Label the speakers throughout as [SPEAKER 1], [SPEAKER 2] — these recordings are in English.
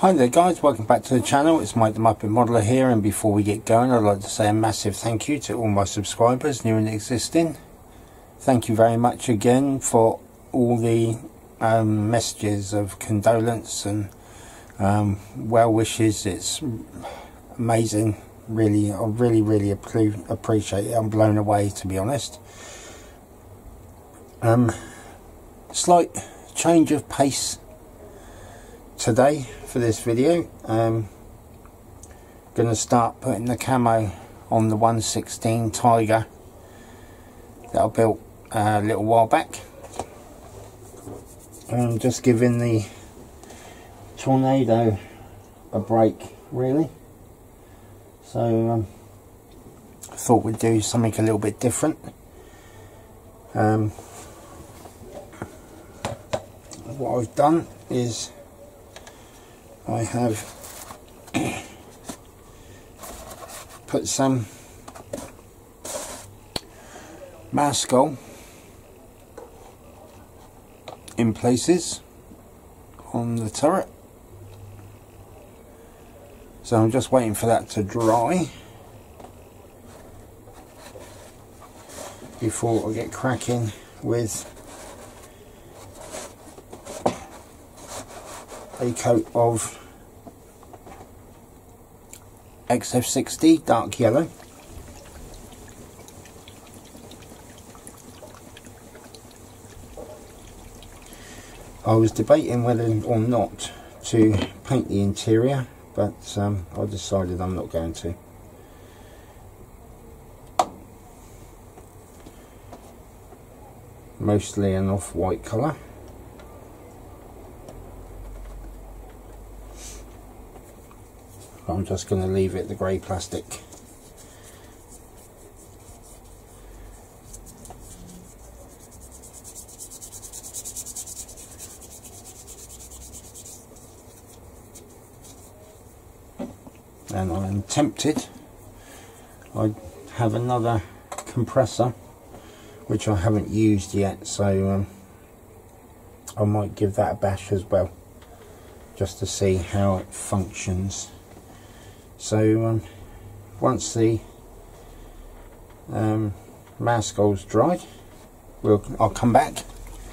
[SPEAKER 1] Hi there guys, welcome back to the channel. It's Mike the Muppet Modeler here, and before we get going I'd like to say a massive thank you to all my subscribers, new and existing. Thank you very much again for all the messages of condolence and well wishes. It's amazing, really. I really appreciate it. I'm blown away, to be honest. Slight change of pace today for this video. Gonna start putting the camo on the 116 Tiger that I built a little while back. Just giving the Tornado a break, really. So I thought we'd do something a little bit different. What I've done is I have put some mascol in places on the turret, so I'm just waiting for that to dry before I get cracking with a coat of XF60 dark yellow. I was debating whether or not to paint the interior, but I decided I'm not going to. Mostly an off-white colour. I'm just going to leave it the grey plastic. And I'm tempted, I have another compressor which I haven't used yet, so I might give that a bash as well, just to see how it functions. So once the mascol's dried, I'll come back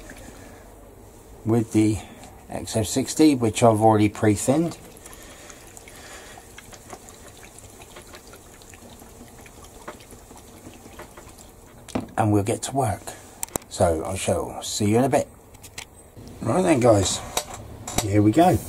[SPEAKER 1] with the XF60, which I've already pre-thinned. And we'll get to work. So I shall see you in a bit. Right then guys, here we go.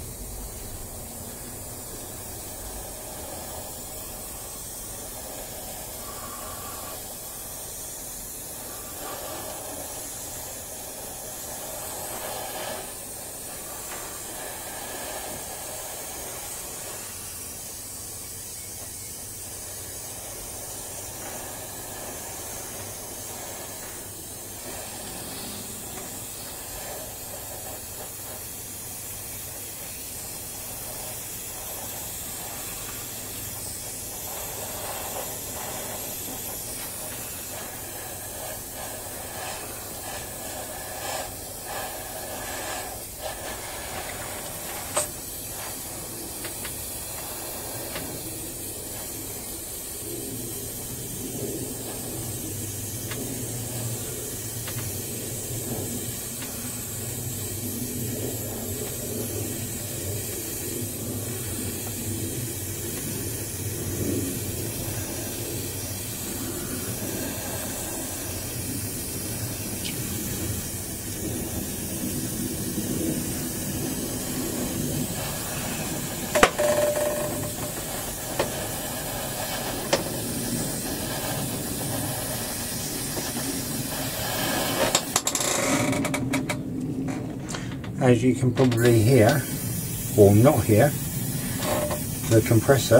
[SPEAKER 1] As you can probably hear, or not hear, the compressor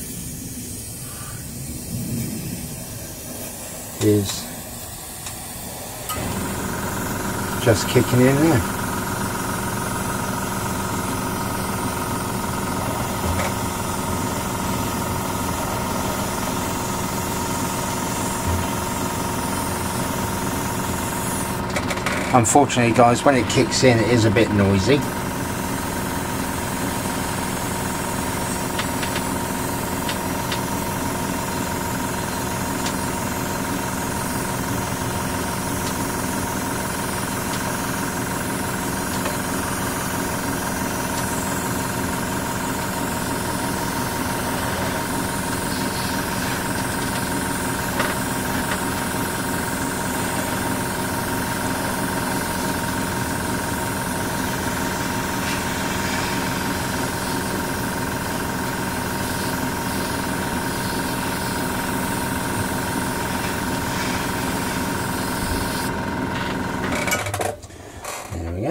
[SPEAKER 1] is just kicking in there. Unfortunately guys, when it kicks in it is a bit noisy.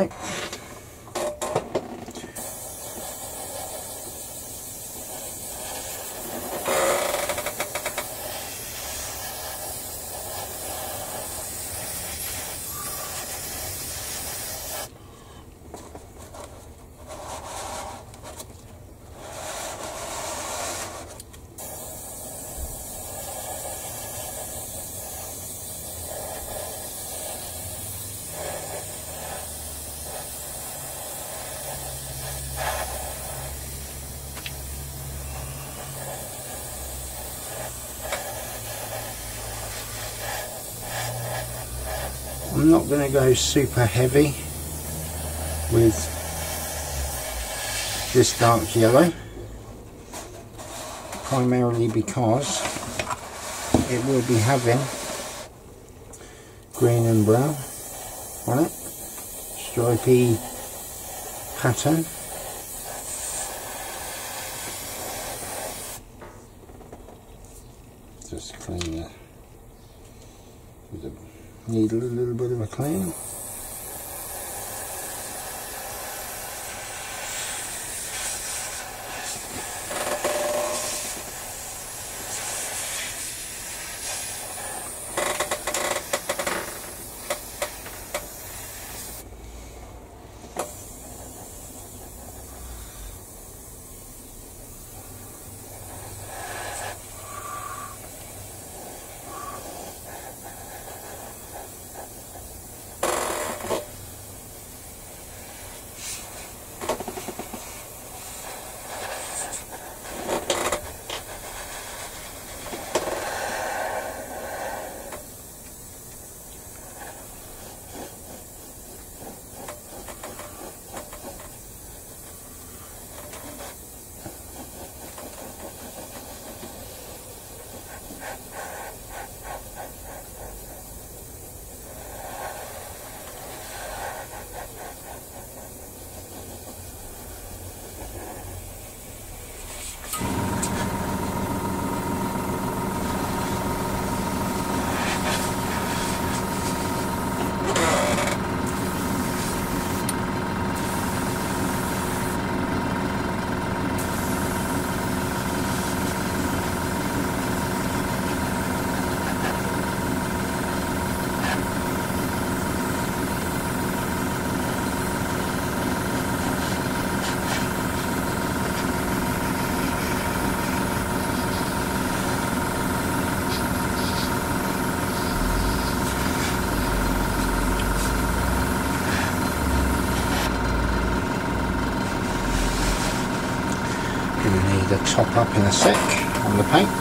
[SPEAKER 1] it. I'm not going to go super heavy with this dark yellow, primarily because it will be having green and brown on it, stripy pattern. Just clean it with a needle, a little bit of a clean. The top up in a sec on the paint.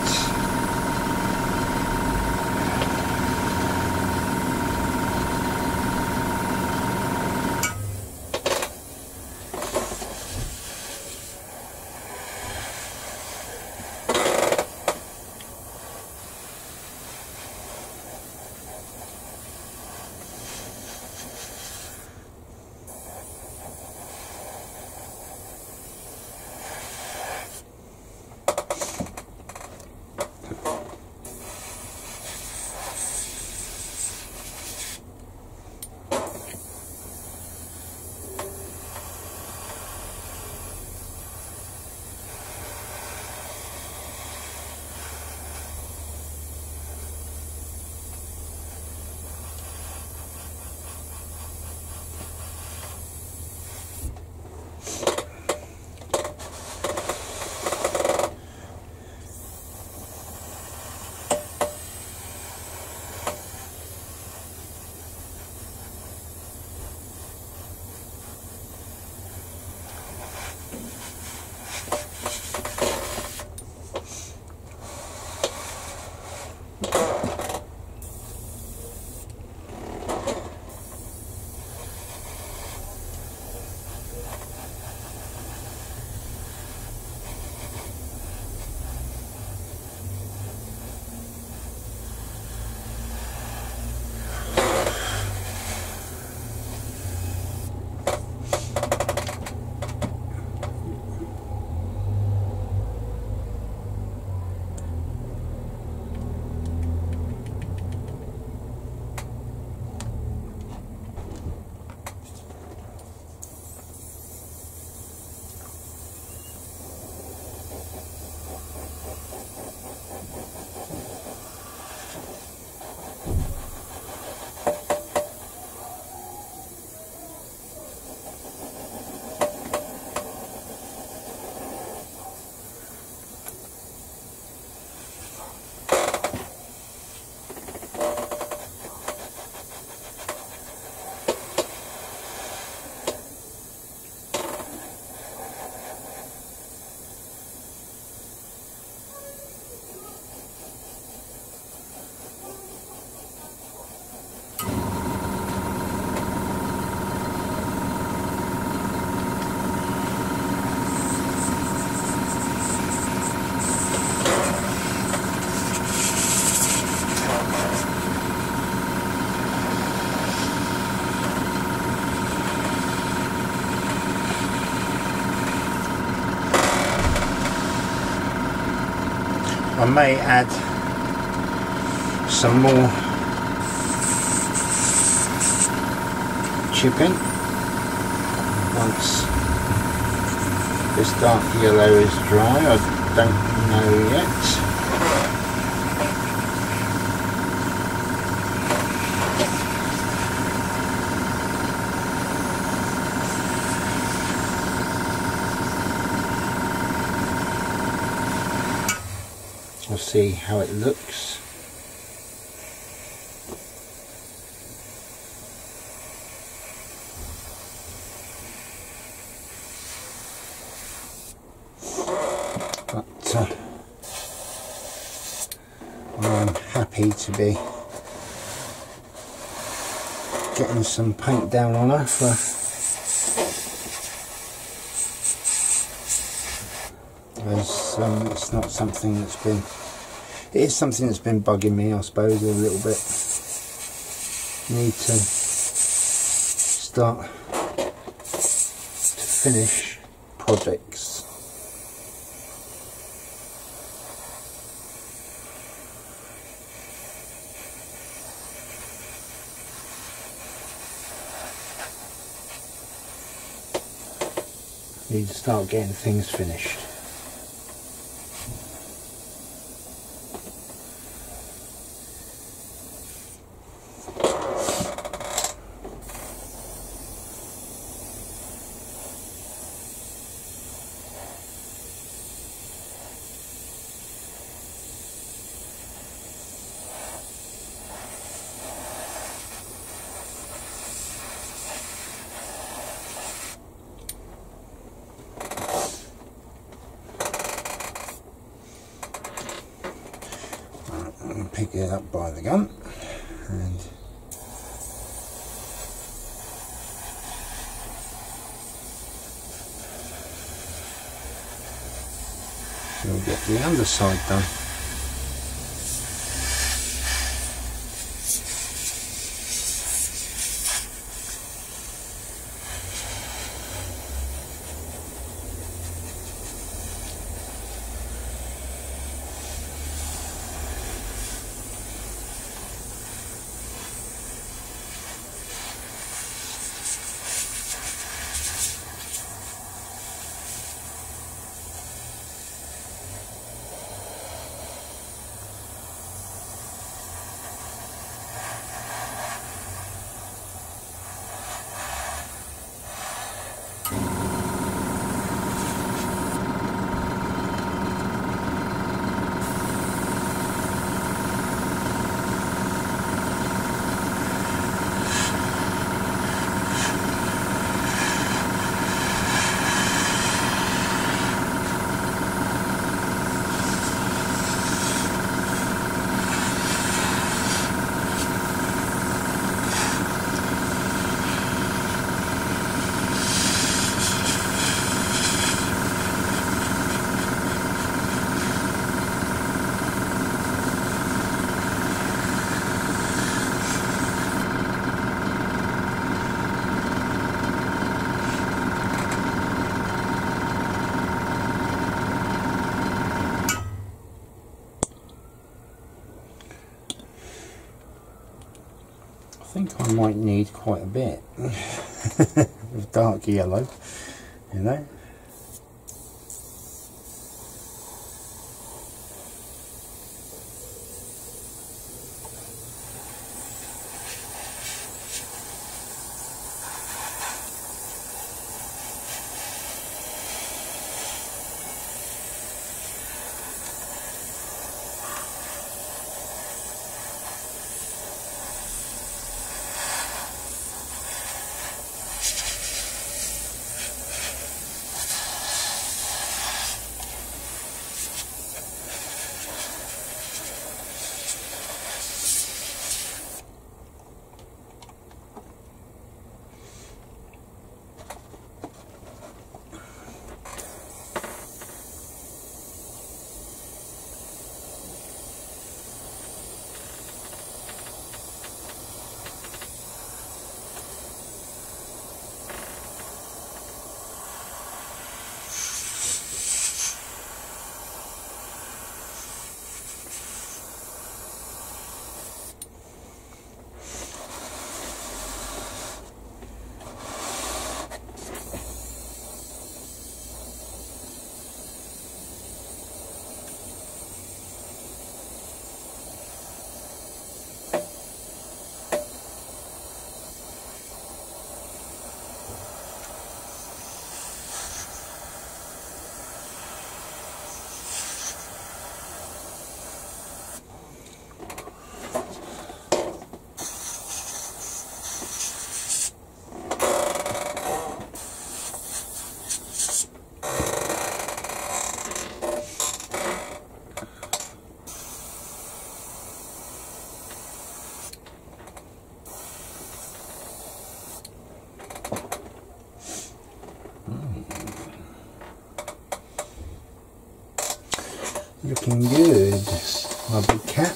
[SPEAKER 1] I may add some more chipping once this dark yellow is dry. I don't know yet. We'll see how it looks. But I'm happy to be getting some paint down on her for it's not something that's been, it is something that's been bugging me, I suppose, a little bit. Need to start to finish projects. Need to start getting things finished. Pick it up by the gun and we'll get the underside done. I think I might need quite a bit of dark yellow, you know. our big cat.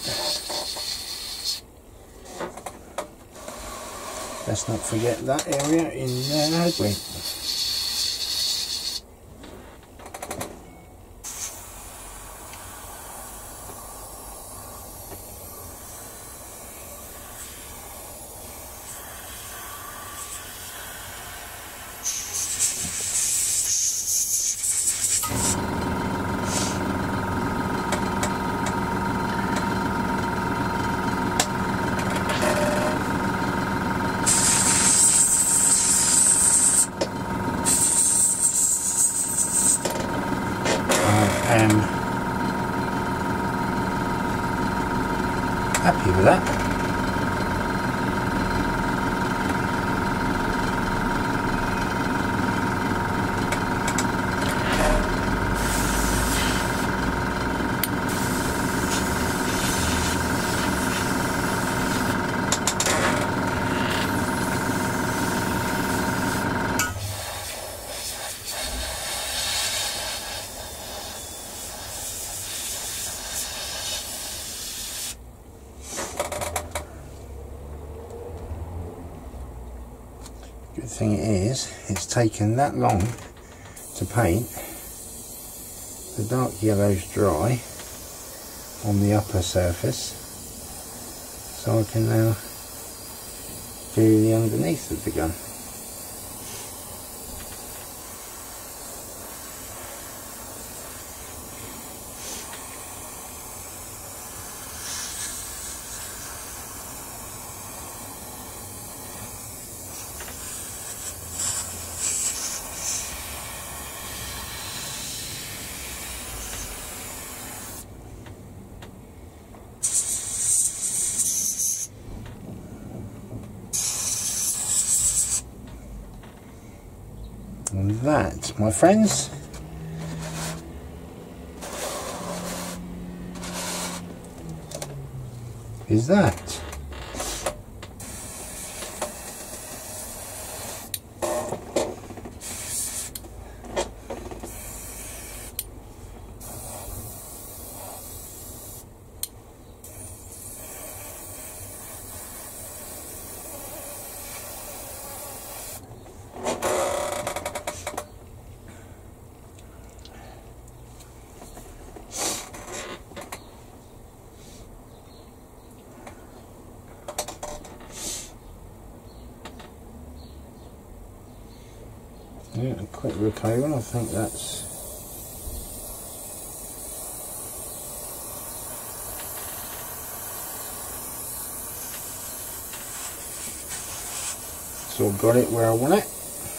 [SPEAKER 1] Let's not forget that area in there, had we? Happy with that. Good thing it is, it's taken that long to paint. The dark yellow's dry on the upper surface, so I can now do the underneath of the gun. And that, my friends, is that. Yeah, a quick look over, I think that's so I've got it where I want it.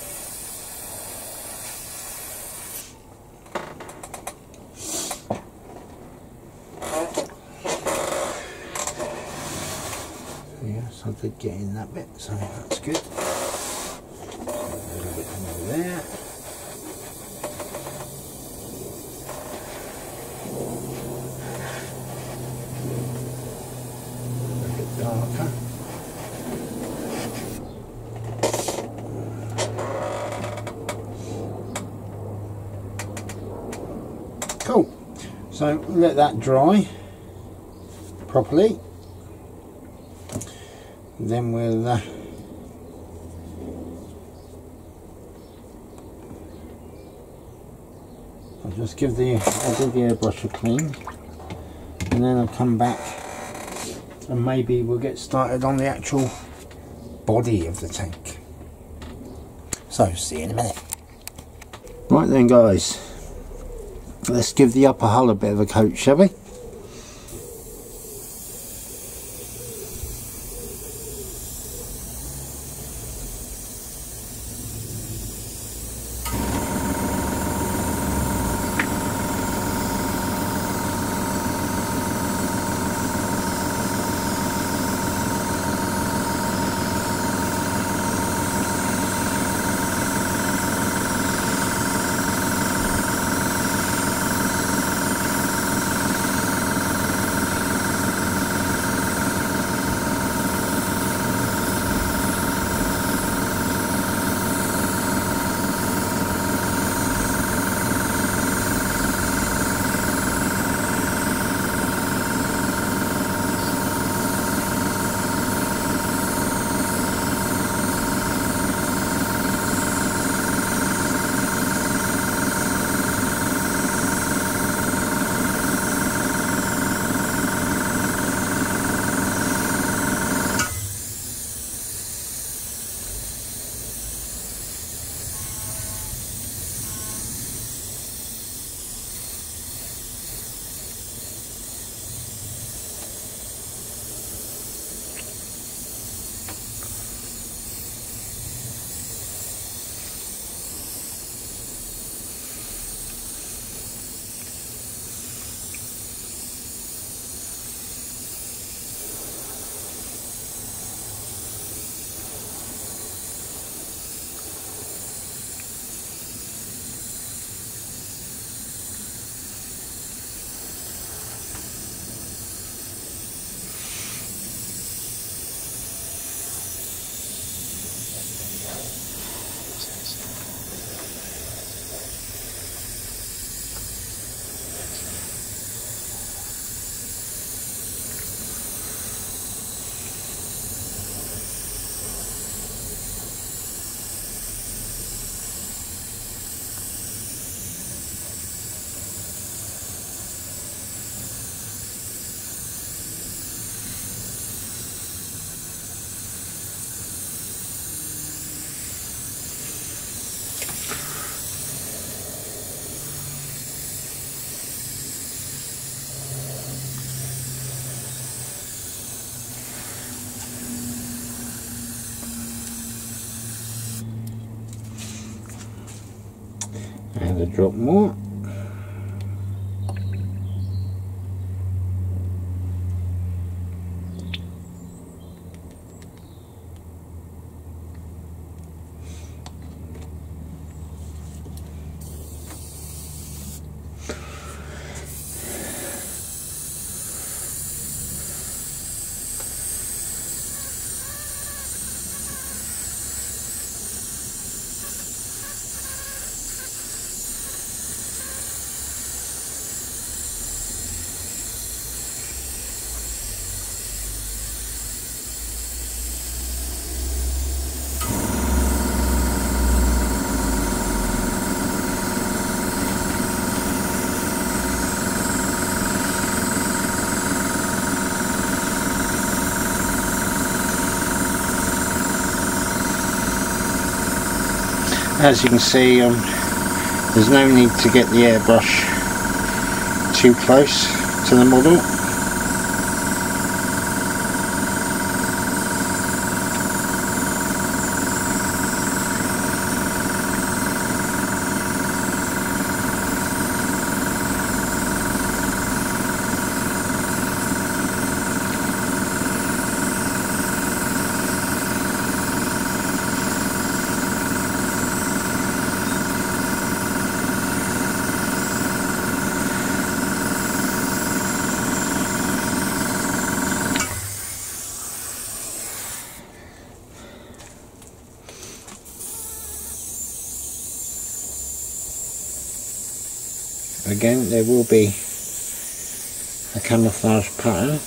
[SPEAKER 1] So yes, I did get in that bit, so that's good. A little bit more there. A bit darker. Cool. So let that dry properly. Then we'll I'll just give the airbrush a clean, and then I'll come back and maybe we'll get started on the actual body of the tank. So see you in a minute. Right then guys, let's give the upper hull a bit of a coat, shall we? add a drop more. As you can see, there's no need to get the airbrush too close to the model. Again, there will be a camouflage pattern.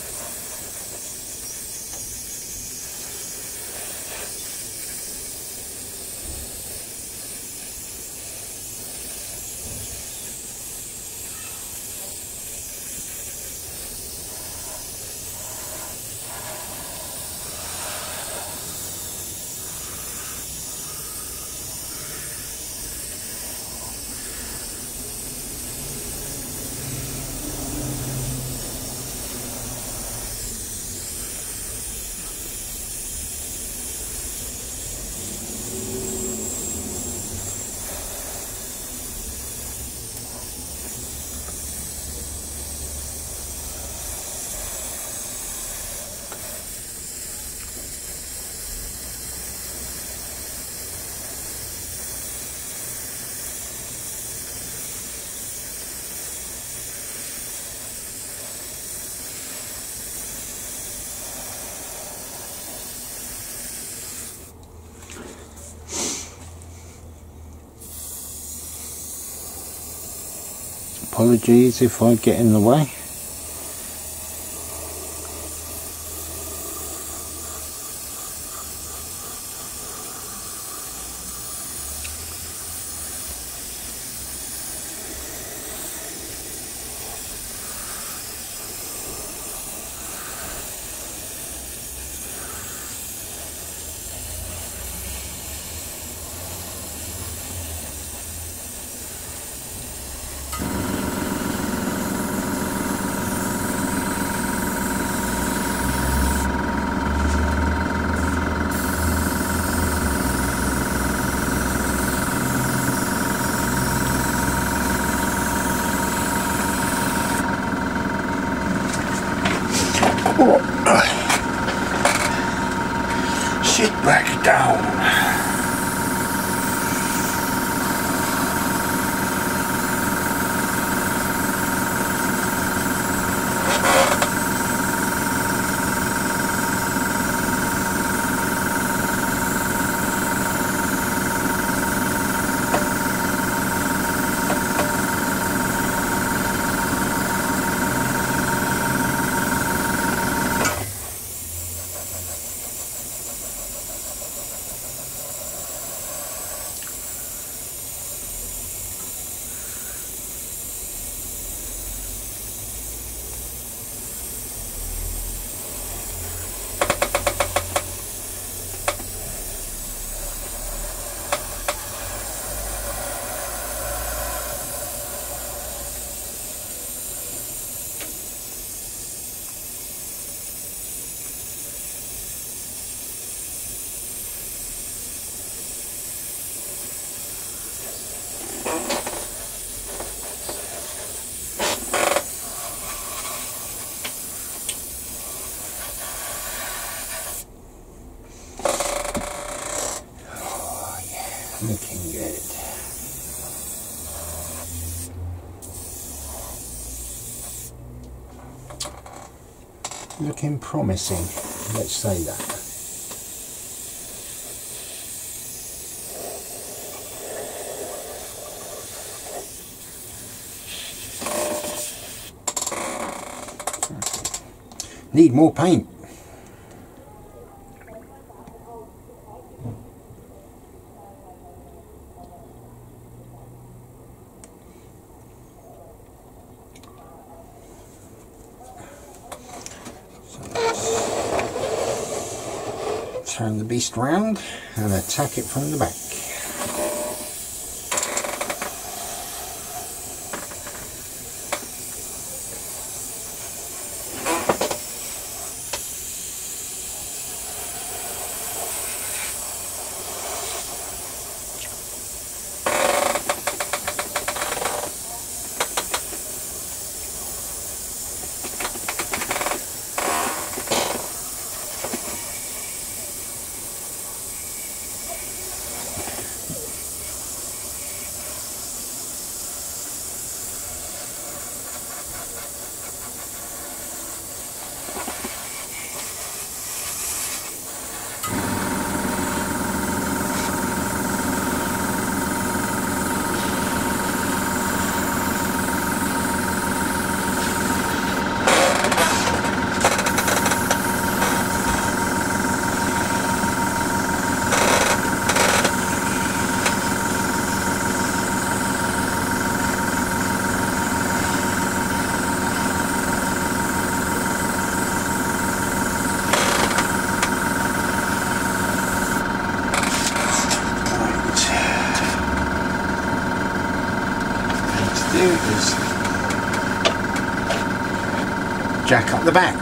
[SPEAKER 1] Apologies if I get in the way. Sit back down. Looking good. Looking promising, let's say that. Need more paint. Turn the beast round and attack it from the back. Is jack up the back.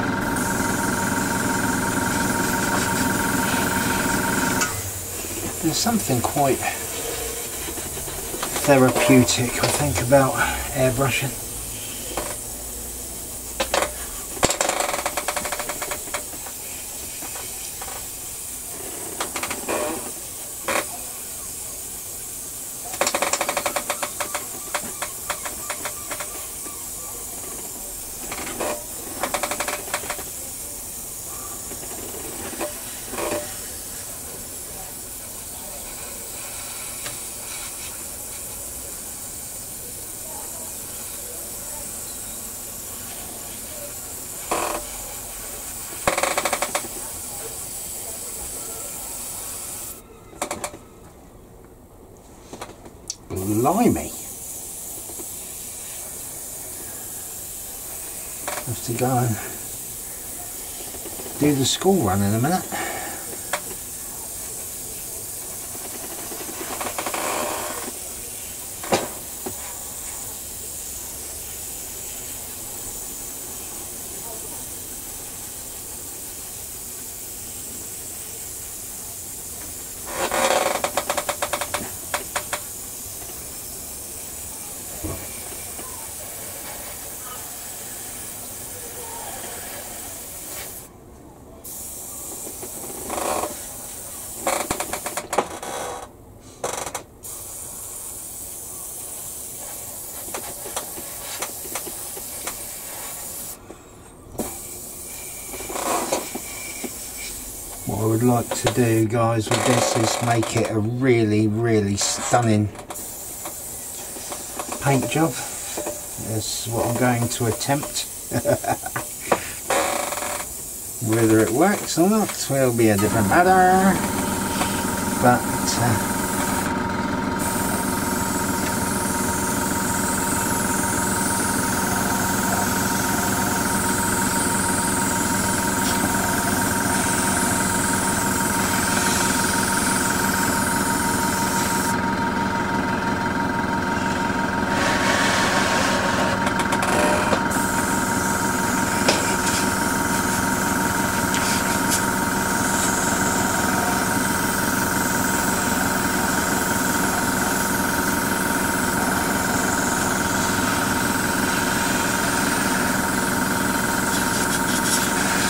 [SPEAKER 1] There's something quite therapeutic, I think, about airbrushing. Blimey. Have to go and do the school run in a minute. What I would like to do, guys, with this is make it a really stunning paint job. That's what I'm going to attempt. Whether it works or not will be a different matter, but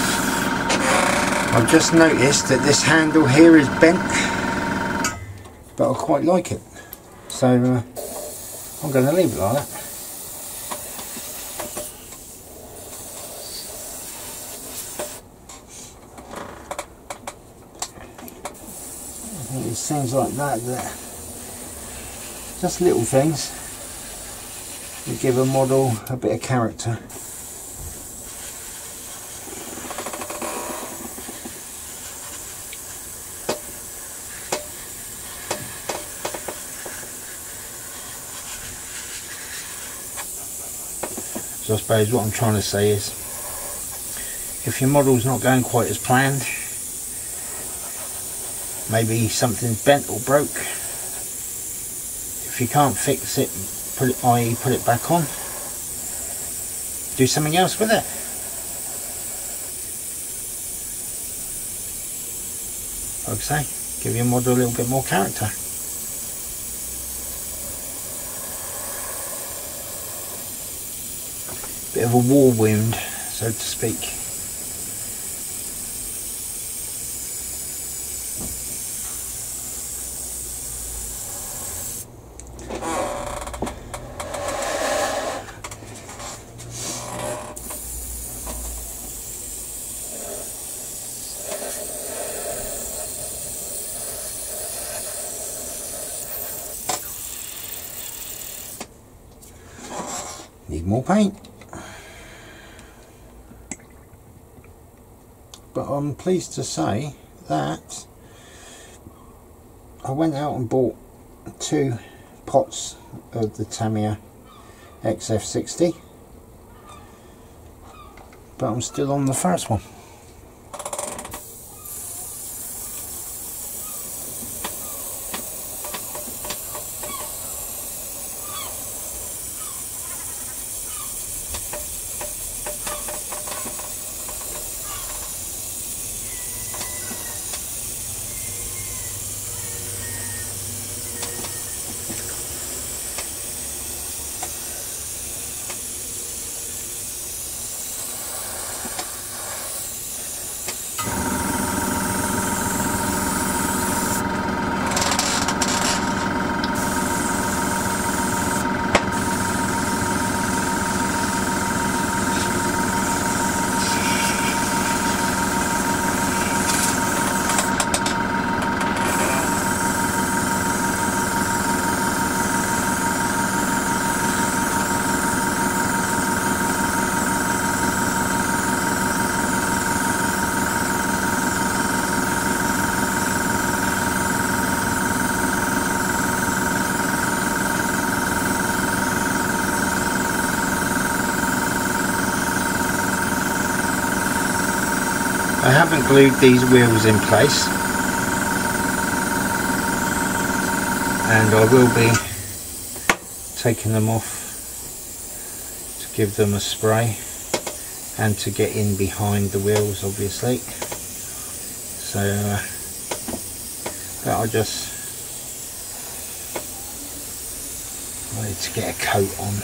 [SPEAKER 1] I've just noticed that this handle here is bent. but I quite like it, so I'm going to leave it like that. I think it's things like that just little things that give a model a bit of character. So I suppose what I'm trying to say is, if your model's not going quite as planned, maybe something's bent or broke, if you can't fix it, i.e. put it back on, do something else with it. Like I say, give your model a little bit more character. Bit of a war wound, so to speak. Need more paint. But I'm pleased to say that I went out and bought 2 pots of the Tamiya XF60, but I'm still on the first one. I haven't glued these wheels in place, and I will be taking them off to give them a spray and to get in behind the wheels, obviously. So but I just wanted to get a coat on.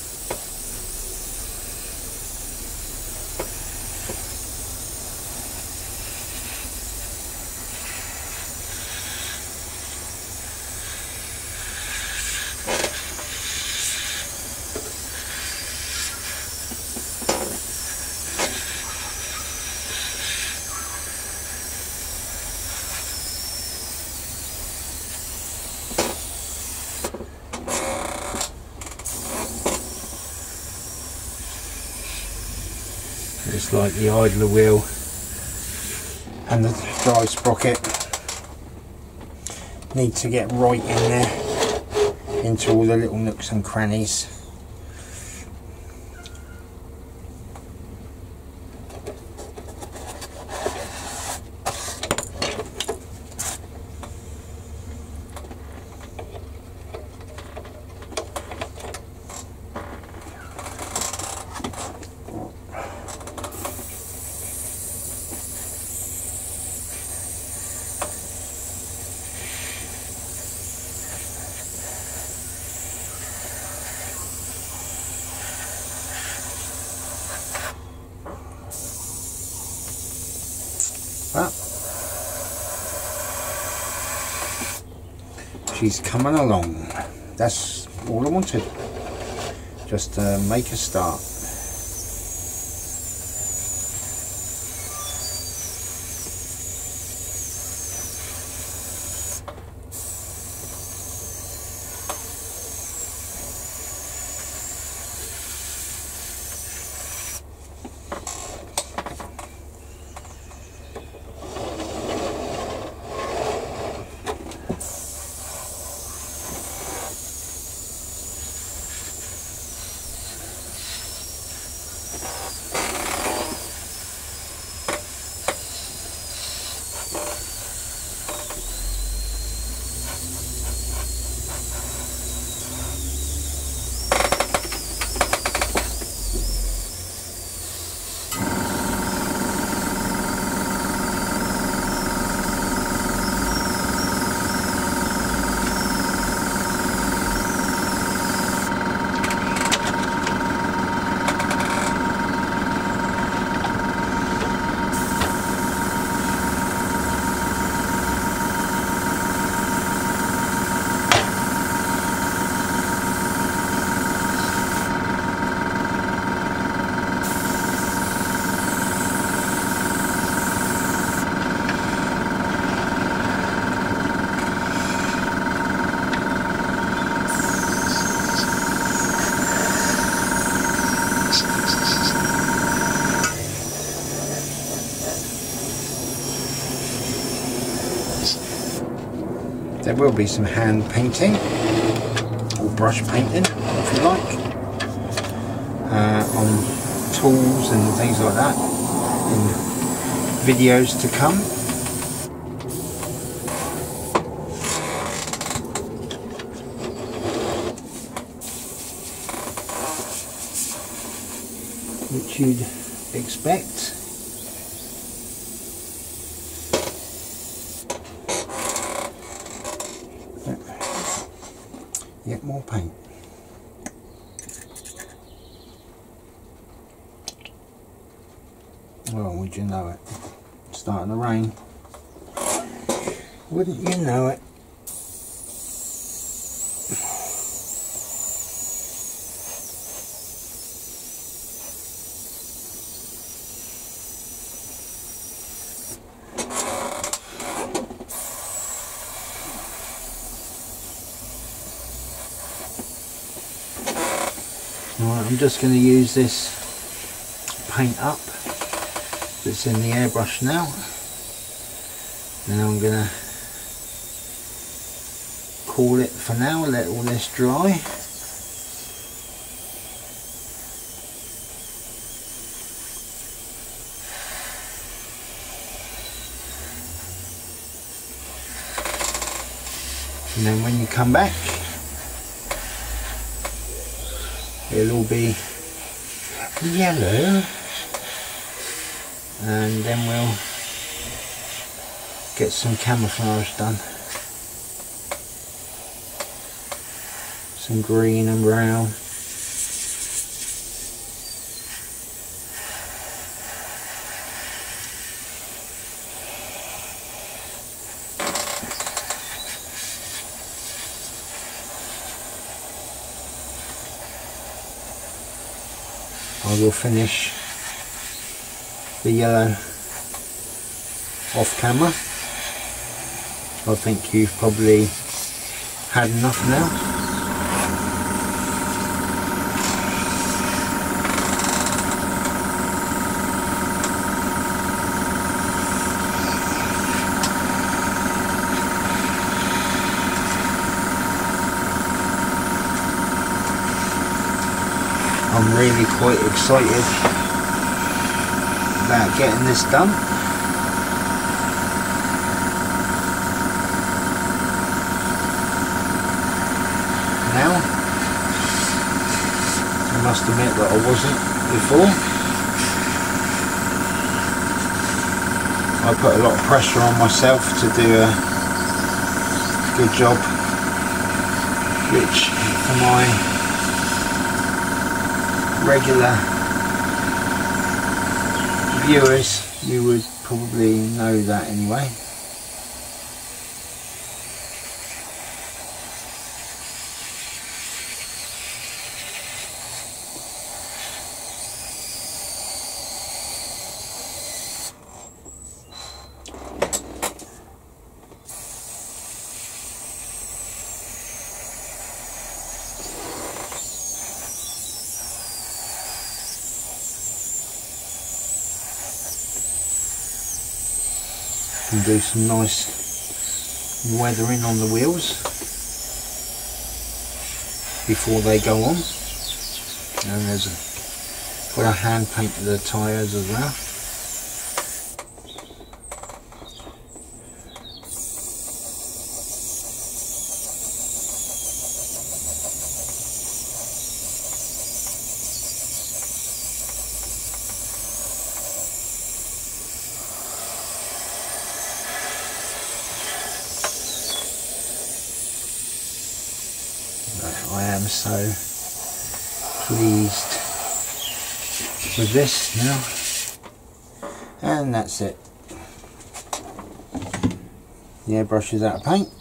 [SPEAKER 1] It's like the idler wheel and the drive sprocket need to get right in there into all the little nooks and crannies. she's coming along. That's all I wanted, just to make a start. There will be some hand painting or brush painting, if you like, on tools and things like that in videos to come. Which you'd expect. Yet more paint. Well, would you know it? It's starting to rain. Wouldn't you know it? Right, I'm just going to use this paint up that's in the airbrush now. Now I'm going to cool it for now, let all this dry. And then when you come back, it'll all be yellow, and then we'll get some camouflage done. Some green and brown. I will finish the yellow off camera. I think you've probably had enough now. I'm really quite excited about getting this done. Now, I must admit that I wasn't before. I put a lot of pressure on myself to do a good job, which for my regular viewers, you would probably know that anyway. and do some nice weathering on the wheels before they go on. And there's got a hand paint to the tyres as well. I am so pleased with this now, and that's it. The airbrush is out of paint.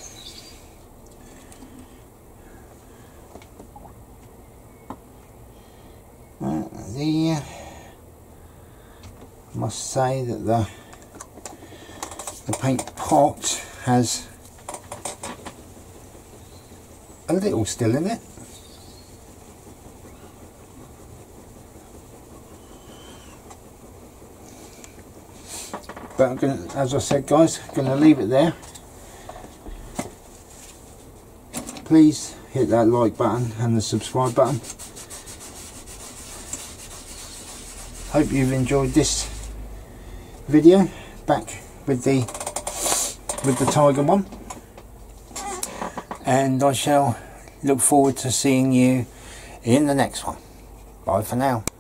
[SPEAKER 1] I must say that the paint pot has a little still in it. But I'm gonna, as I said guys, I'm gonna leave it there. Please hit that like button and the subscribe button. Hope you've enjoyed this video back with the Takom one. And I shall look forward to seeing you in the next one. Bye for now.